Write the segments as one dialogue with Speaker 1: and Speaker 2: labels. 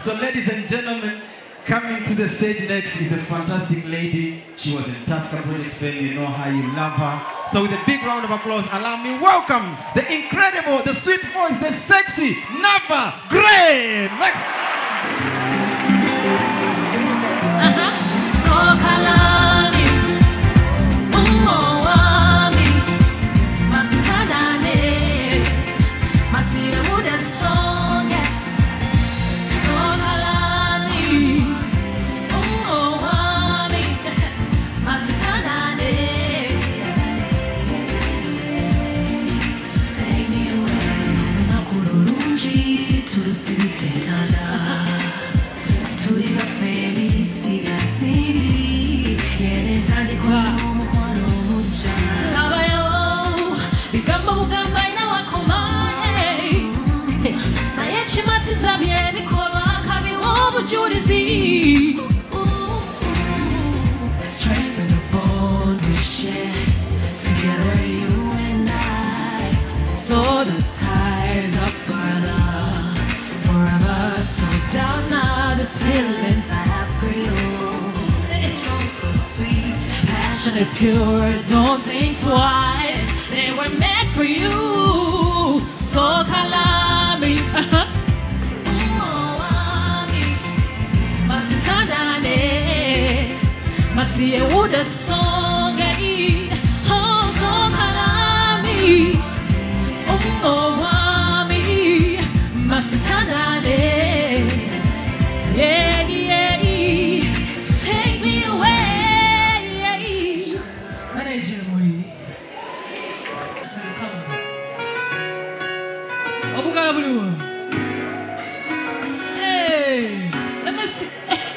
Speaker 1: So ladies and gentlemen, coming to the stage next is a fantastic lady. She was in Tusker Project fame, you know how you love her. So with a big round of applause, allow me welcome the incredible, the sweet voice, the sexy Nava Gray.
Speaker 2: Strengthen the bond we share together, you and I. So the skies up our love forever. So doubt not this feelings I have for you. It's so sweet, passionate, pure. Don't think twice. They were meant for you. So kalami. Masiye uda songa I so kalami wami masitandane yeah take me away manager muri Obugala Blue. Hey, let me see.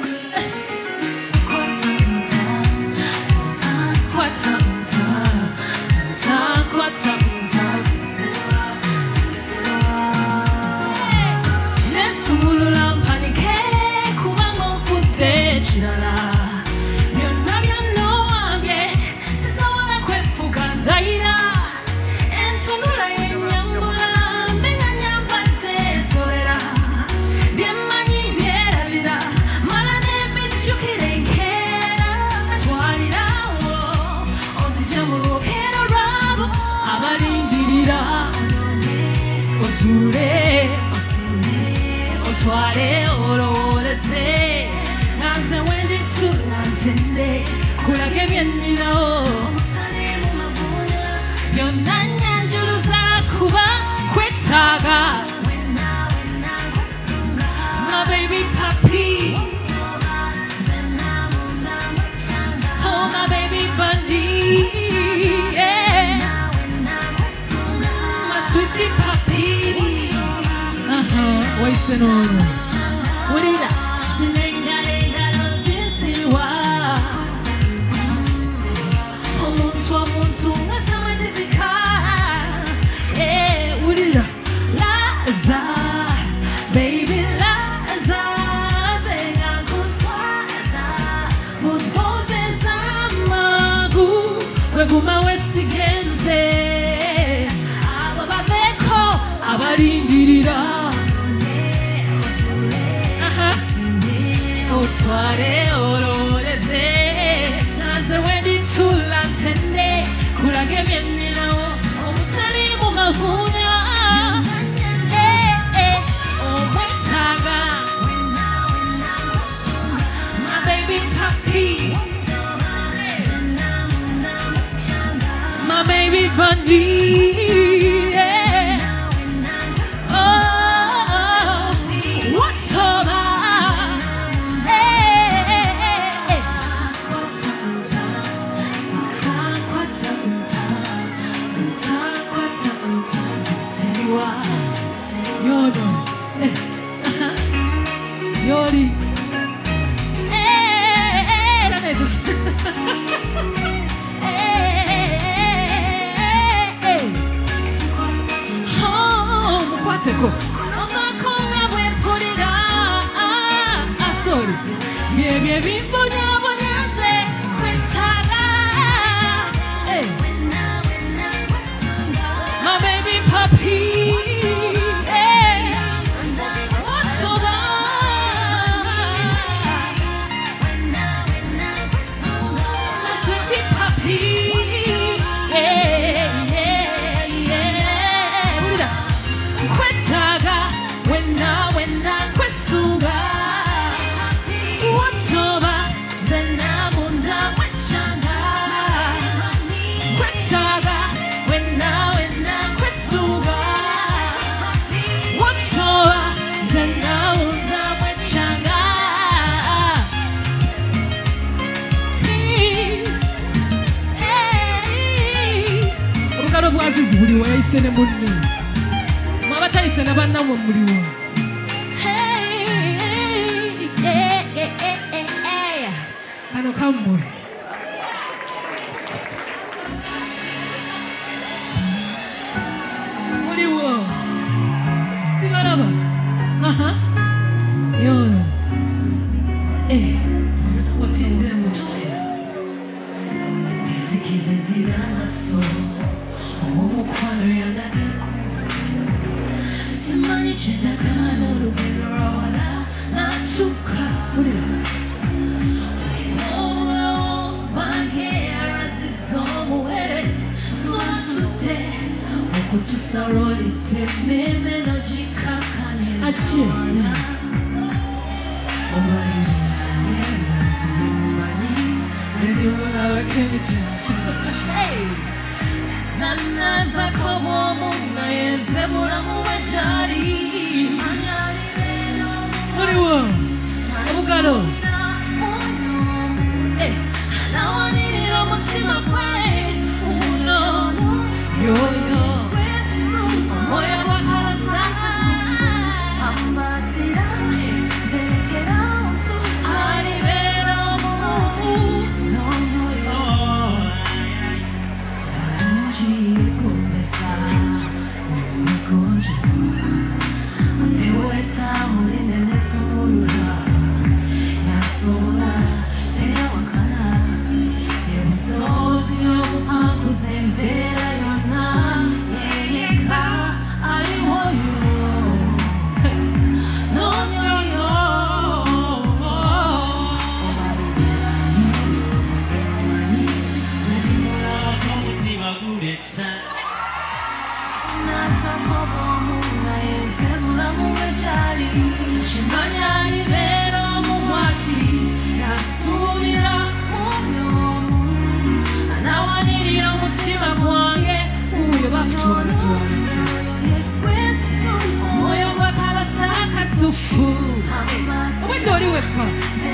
Speaker 2: Otware olore se naze wendi tulantende kulage byenino omutale mu mavuna byonna nyanjuluza kuba kwetaga my baby papi oh my baby bunny yeah my sweetie papi Wait a minute. What is that? Baby Laza, Reguma Wesigenze, Ababeko, Abarindirira. Otware oloreze naze wendi tulantende kulage byenino omutali mu mavunya omwetaga my baby papi my baby bunny Yori. My baby puppy. What's so bad?
Speaker 3: muliwo yayise ne munne mwaba tayise ne bannamwe muliwo kano kammwe muliwo sibalaba yono otinde mututya ezikize zira amaso omukwano yandageko simanyi kyendagana olugendo lwawala natuka omulawo wange alwasiza omuwere swatudde okutusa lwolite meme nogikakanye atyeana Nanaza kobo munga yeze mulamu wejali muliwo obugalo nawanirira omutima gwe uno yoyo omwoyo gwakalasa ambatira berekera otusa alibera omuntu n'omwoyo alungi kumbesa omugonje ambeweta muline nesumulula yasobola teyawakana ebusozi obupanguza embeera yonna yeyeka aliwoyo n'omwoyo obaliberamuzo omanyi
Speaker 4: Omutima guletsa
Speaker 3: nasakoba omunga yeze mulamu wejali kimanyi alibeera omukwati yasuubira mumyomu anawanirira omutima gwange uyo omwoyo gwakalasa akasufu obwedde oli wekka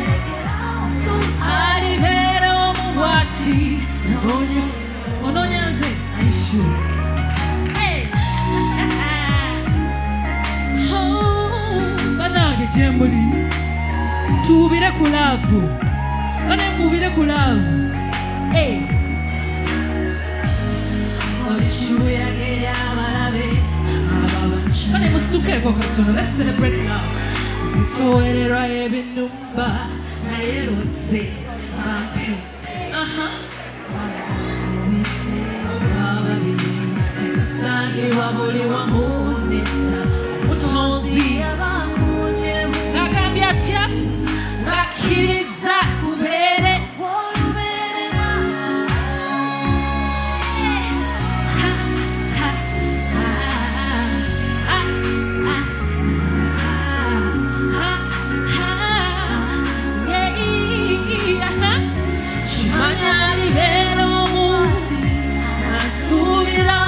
Speaker 3: alibeera omukwati onoonya nze aishu banange gyembuli tuubire ku laavu banemubire ku laavu olikibuyagerya abalabe banemusitukeeko katono let's celebrate love zitowererwa ebinumba naye lose bampuse kusangibwa buli wamu netta mutonzi ngagambye atya ngakkiriza kubeere olubeerera kimanyi alibeera omuntu asuubira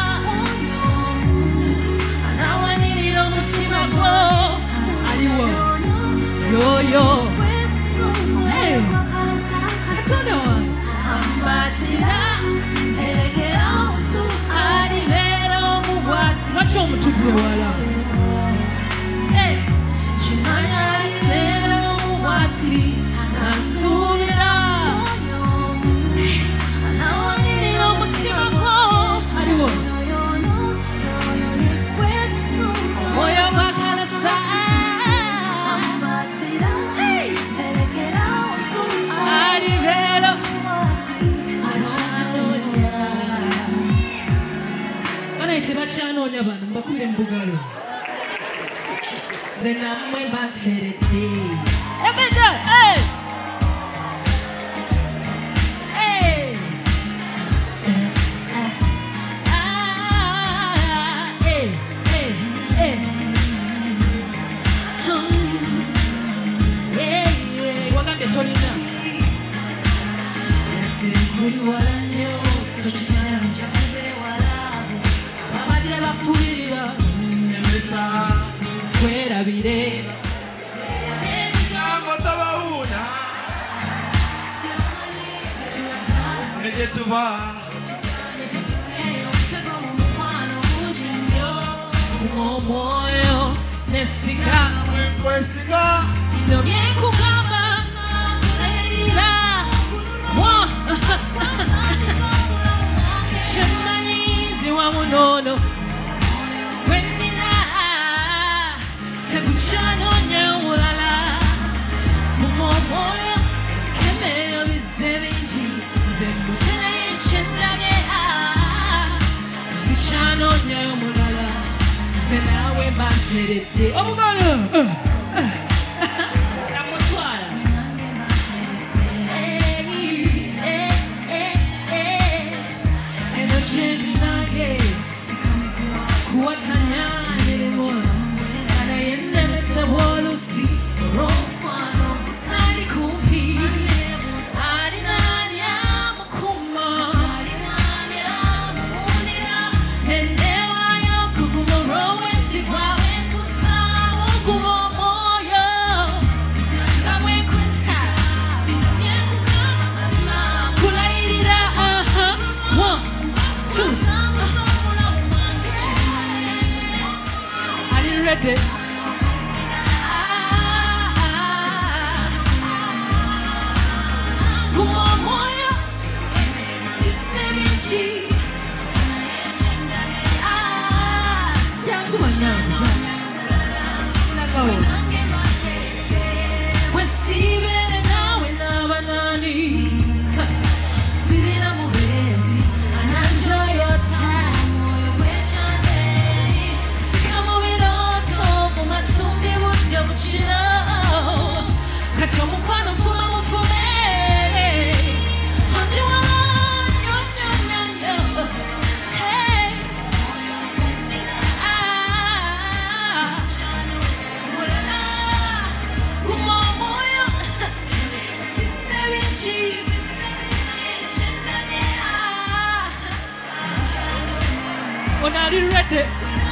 Speaker 3: anawanirira omutima gwo aliwo yoyo asonda wange ambatira erekera otusa alibeera omubwati lwaki omutugire wala kimanyi alibeera omubwati asuubira anawanirira omutima gwo aliwo omwoyo gwakalasa alibeera banaite bakyanoonya bano mbakubire mu bugalo nze nammwe mbateredde ebega wagambye tolina kuli wala nnyo babadde bafulirira kwerabire
Speaker 1: Ebigambo tabawuuna ne gye tuba
Speaker 3: moyo nesika
Speaker 1: Kwesiga.
Speaker 3: Ndomye kugamba Erira Mwa Sichamanyi ndi wa munono Wendina Tekuchanonya ulala Moyo Kemeyo bizevinji Zembutena yechendage Sichanonya ulala Zenawe banterete Omugono ready. When are you ready?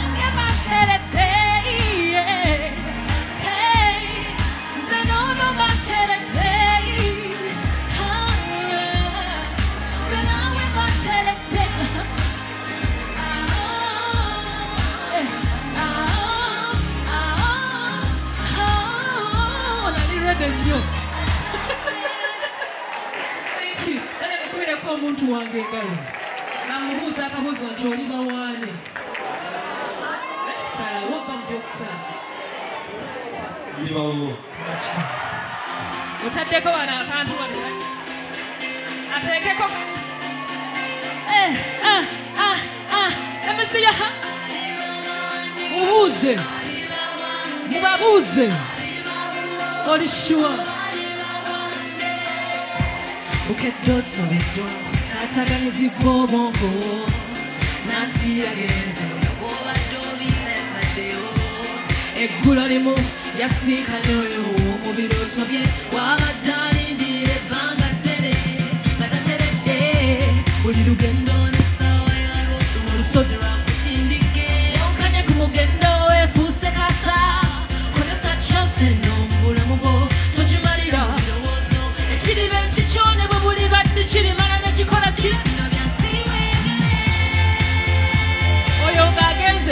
Speaker 3: Thank you. Omuntu wange ngalo. Namubuuza akabuuzo nti oliba waani? Sala wapa mbyokisala.
Speaker 1: Ndiba wo.
Speaker 3: Otaddeko wano akantu wano. Ateekeko. Let me see ya. Mubuuze. Mubabuuze. Oli sure. Ukedoso bedongo tatagamizi bobongo nanti ageze mugoba dobi tetadeo eggulo limu yasinkanyoyo omubiri otobye wabadali ndire banga ddene batateredde buli lugendo n'essaawa yalwo luno lusozi lwakutindike onkanye ku mugendo weefuuse kasa kozesa chance eno mu bulamu bwo togimalira birowoozo ekiriba ekikyone bwe buli badde kirimala ne kikola ki oyo ng'agenze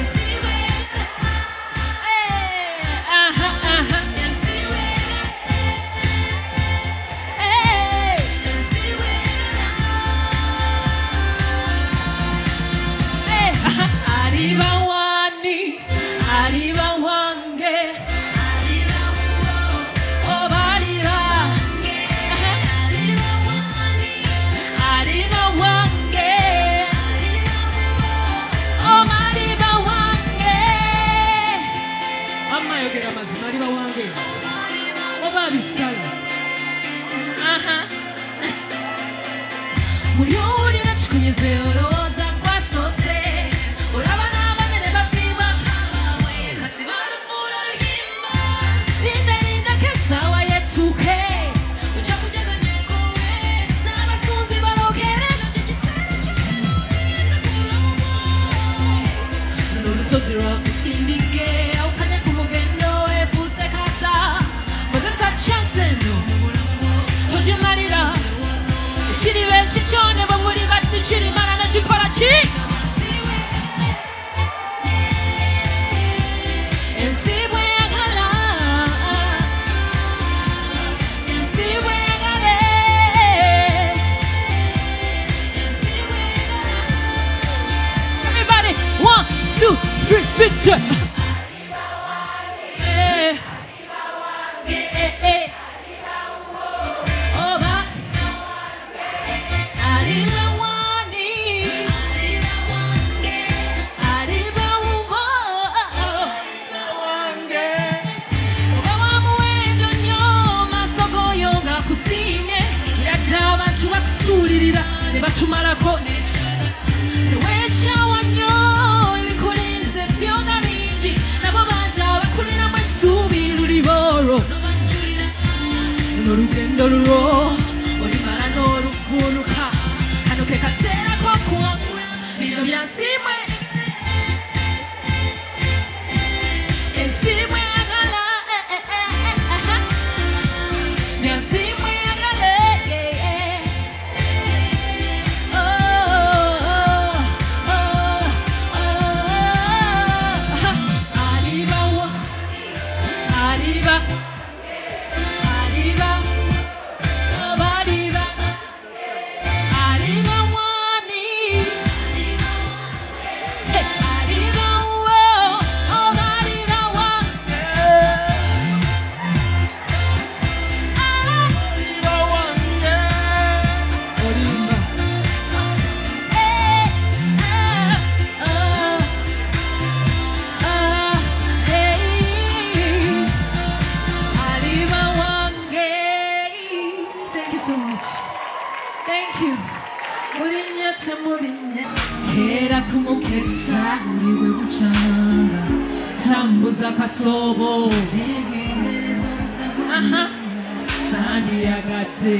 Speaker 3: Arriba wani, arriba wange, arriba oh arriba, arriba wani, arriba wange, oh arriba wange. Amma yogera mazima arriba wange. Oba bisala. Muri na chikunyize oroza kwasose. Lusozi lwakutindike awukanye ku mugendo weefuuse kasa kozesa chance eno mu bulamu bwo togimalira ekiriba ekikyone bwe buli badde kirimala ne kikola ki Batumalako teweekyawa nnyo ebikulinze byonna bingi nabo banja bakuliramu essuubi luliba olwo n'olugendo lulwo olimala n'oluvunuka kano ke kaseera k'okuwangula bino byansimwe ensimwe agala byansimwe agala Kera kumuketsa uliwe buchanga tambuza kasobo negendereza mutabu sandi yagadde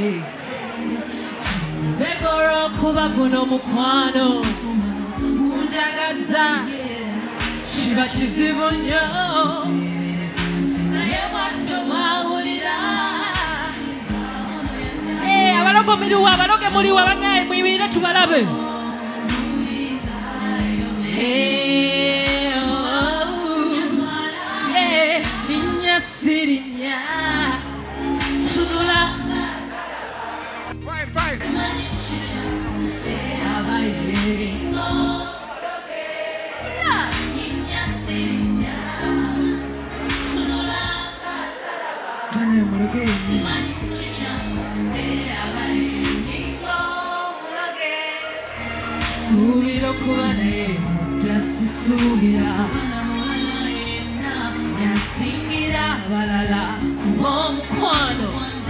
Speaker 3: begoro kuba guno mukwano unjagaza kiba kizibu nnyo naye bwatyo mwawulira abalogo miriwa abaloge muliwa banaye mwibire tubalabe Niña sirinya sunula Right. Niña sirinya sunula Bana muloge Subiro kubane Sisugira Yasingira balala Kubo mukwano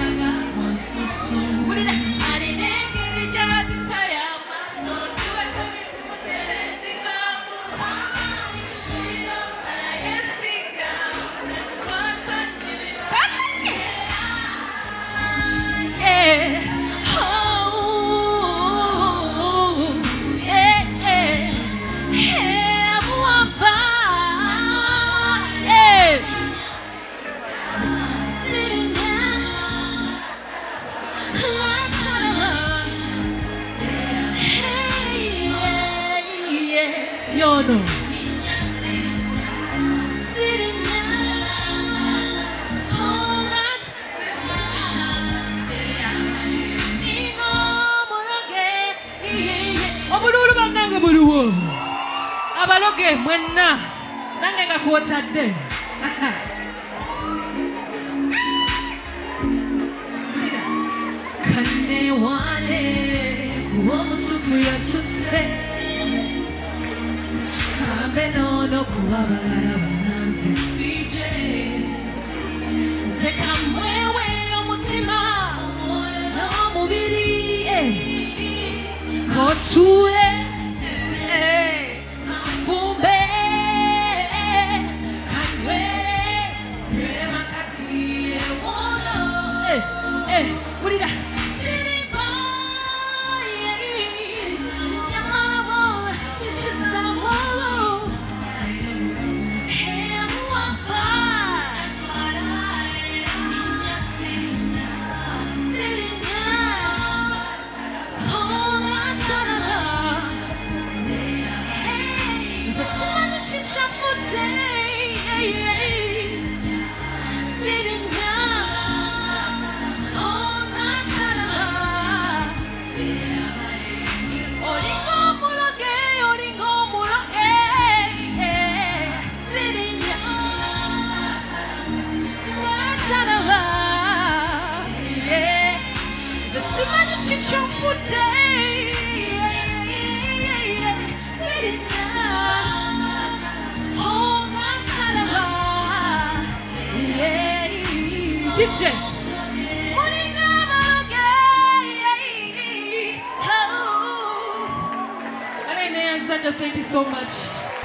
Speaker 3: Mulira Alinengeri jazi tayama So tuwe tumi Mutelezi kamu Alinengeri Ayesika Nesupata nimi Yono obululu bannange buliwo abaloge mwenna nange nga kwotadde kane wane kuba omusufu yatutse kambe nono kuba balala bannansi sije zekamwewe omutima omwoyo n'omubiri kotule kamfumbe kanywere nywere makasi ewono bulira siriba nyamabo sishizamo hewapa niña sirinya DJ. Thank you so much.